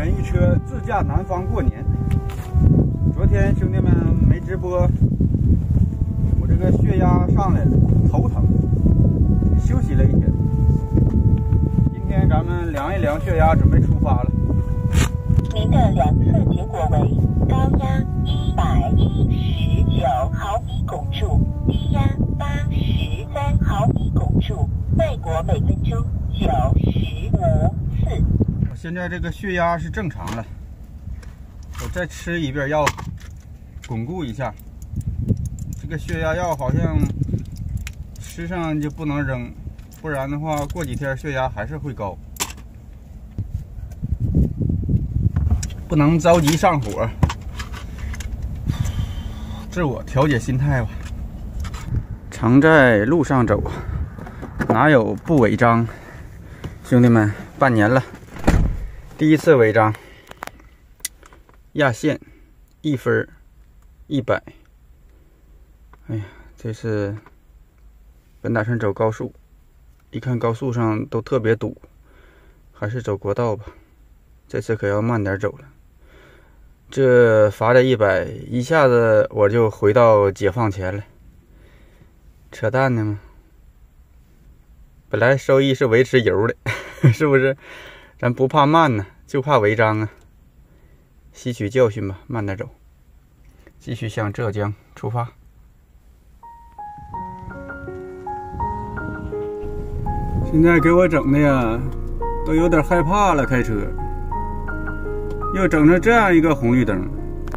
人一车自驾南方过年。昨天兄弟们没直播，我这个血压上来了，头疼，休息了一天。今天咱们量一量血压，准备出发了。 您的量测结果为高压119毫米汞柱，低压83毫米汞柱，脉搏每分钟95次。 我现在这个血压是正常了，我再吃一遍药，巩固一下。这个血压药好像吃上就不能扔，不然的话过几天血压还是会高。不能着急上火，自我调节心态吧。常在路上走，哪有不违章？兄弟们，半年了，第一次违章，压线1分100。哎呀，这次本打算走高速，一看高速上都特别堵，还是走国道吧。这次可要慢点走了。这罚这100，一下子我就回到解放前了，扯淡呢吗？本来收益是维持油的，是不是？咱不怕慢呢，就怕违章啊！吸取教训吧，慢点走，继续向浙江出发。现在给我整的呀，都有点害怕了，开车。又整成这样一个红绿灯，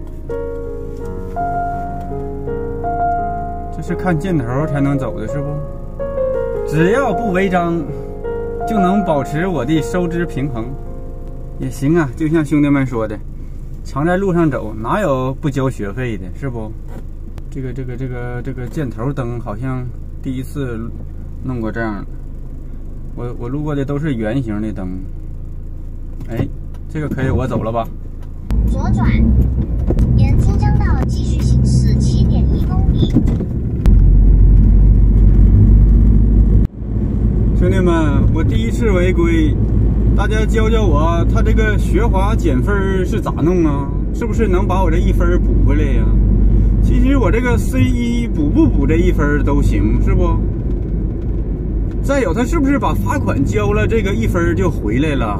这是看箭头才能走的，是不？只要不违章，就能保持我的收支平衡，也行啊。就像兄弟们说的，常在路上走，哪有不交学费的，是不？这个箭头灯好像第一次弄过这样的，我路过的都是圆形的灯，哎。这个可以我走了吧？ 左转，沿京江道继续行驶7.1公里。 兄弟们，我第一次违规，大家教教我，他这个学滑减分是咋弄啊？是不是能把我这1分补回来呀？其实我这个 C1 补不补这1分都行，是不？再有，他是不是把罚款交了，这个1分就回来了？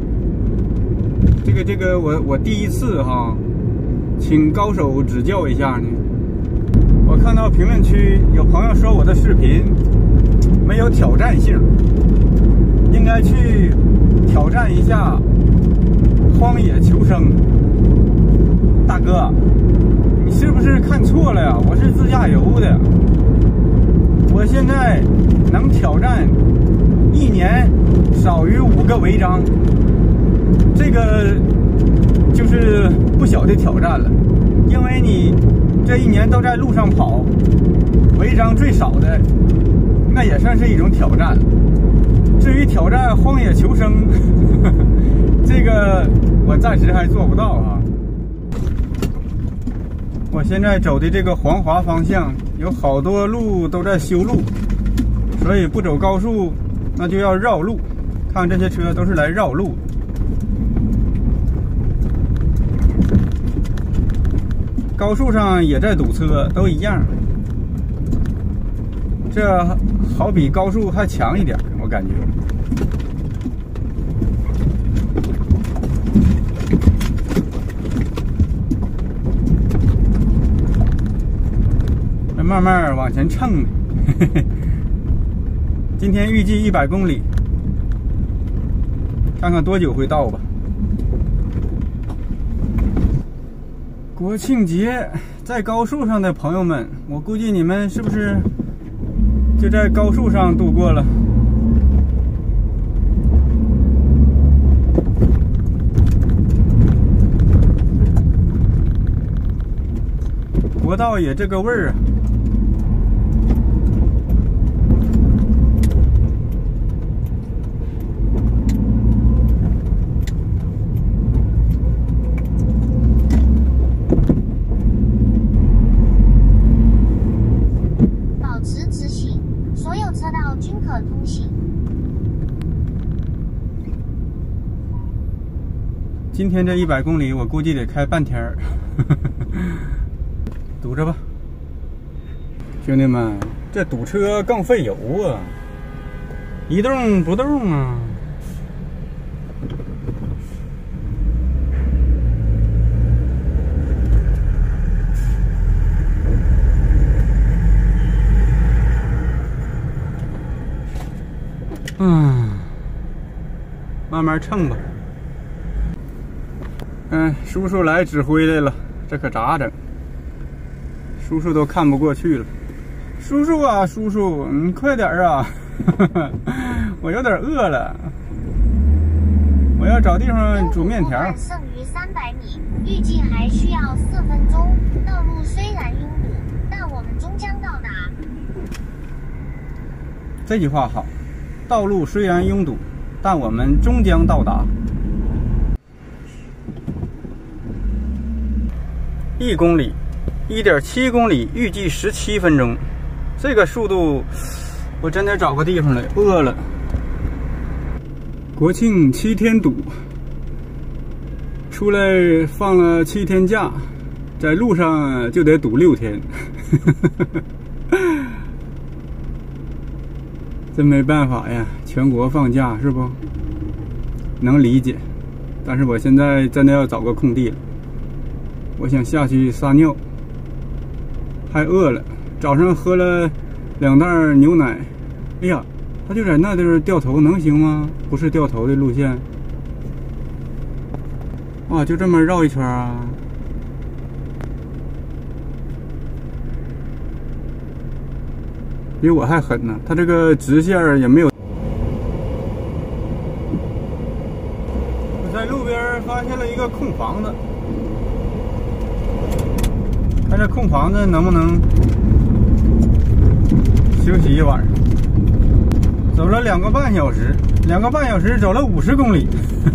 这个我第一次哈，请高手指教一下呢。我看到评论区有朋友说我的视频没有挑战性，应该去挑战一下荒野求生。大哥，你是不是看错了呀？我是自驾游的，我现在能挑战1年少于5个违章。这个就是不小的挑战了，因为你这1年都在路上跑，违章最少的，那也算是一种挑战。至于挑战荒野求生，这个我暂时还做不到啊。我现在走的这个黄华方向，有好多路都在修路，所以不走高速，那就要绕路。看这些车都是来绕路。高速上也在堵车，都一样。这好比高速还强一点，我感觉。慢慢往前蹭。今天预计100公里，看看多久会到吧。国庆节在高速上的朋友们，我估计你们是不是就在高速上度过了？国道也这个味儿啊！ 今天这100公里，我估计得开半天儿。堵着吧，兄弟们，这堵车更费油啊，一动不动啊。慢慢蹭吧。叔叔来指挥来了，这可咋整？叔叔都看不过去了。叔叔啊，叔叔，你快点啊！我有点饿了，我要找地方煮面条。 剩余300米，预计还需要4分钟。道路虽然拥堵，但我们终将到达。 这句话好，道路虽然拥堵，但我们终将到达。1公里，1.7公里，预计17分钟。这个速度，我真得找个地方了，饿了。国庆7天堵，出来放了7天假，在路上就得堵6天。真没办法呀，全国放假是不？能理解，但是我现在真的要找个空地了。我想下去撒尿，还饿了。早上喝了2袋牛奶，哎呀，他就在那地儿掉头，能行吗？不是掉头的路线。哇，就这么绕一圈啊！比我还狠呢，他这个直线也没有。我在路边发现了一个空房子。看这空房子能不能休息一晚上？走了2个半小时，2个半小时走了50公里，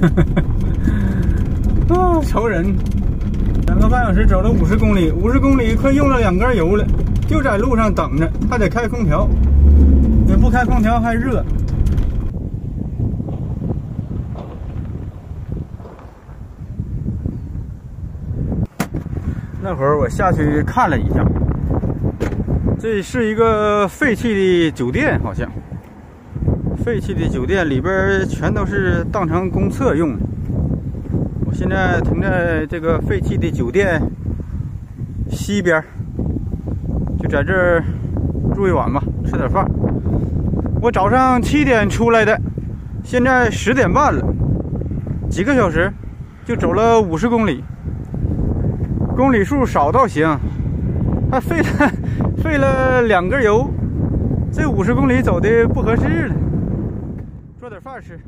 啊，愁人！2个半小时走了50公里，50公里快用了2根油了，就在路上等着，还得开空调，也不开空调还热。那会儿我下去看了一下，这是一个废弃的酒店，好像废弃的酒店里边全都是当成公厕用的。我现在停在这个废弃的酒店西边，就在这儿住一晚吧，吃点饭。我早上7点出来的，现在10点半了，几个小时就走了50公里。公里数少倒行，还费了2根油，这50公里走的不合适了。做点饭吃。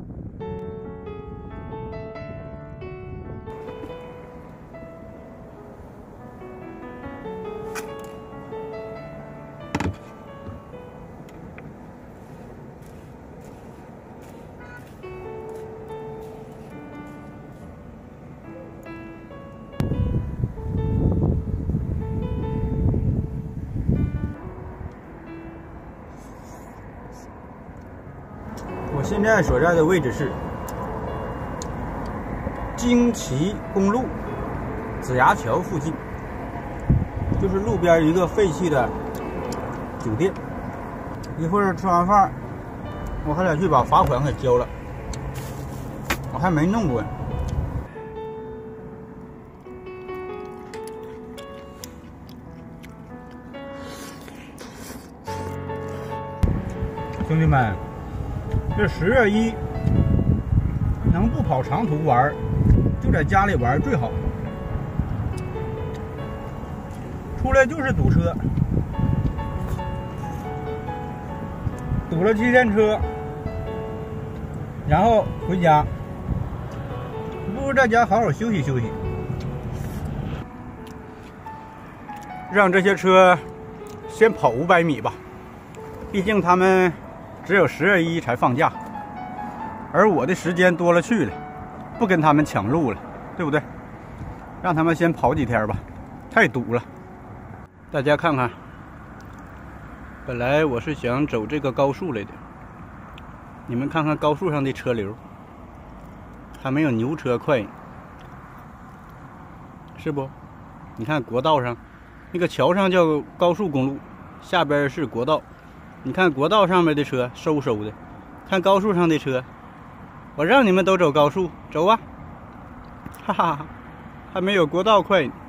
我现在所在的位置是京齐公路子牙桥附近，就是路边一个废弃的酒店。一会儿吃完饭，我还得去把罚款给交了，我还没弄过呢。兄弟们，这10月1能不跑长途玩，就在家里玩最好。出来就是堵车，堵了7天车，然后回家，不如在家好好休息休息。让这些车先跑500米吧，毕竟他们只有10月1才放假，而我的时间多了去了，不跟他们抢路了，对不对？让他们先跑几天吧，太堵了。大家看看，本来我是想走这个高速来的，你们看看高速上的车流，还没有牛车快。 是不？你看国道上，那个桥上叫高速公路，下边是国道。你看国道上面的车嗖嗖的，看高速上的车，我让你们都走高速，走啊！哈哈哈，还没有国道快呢。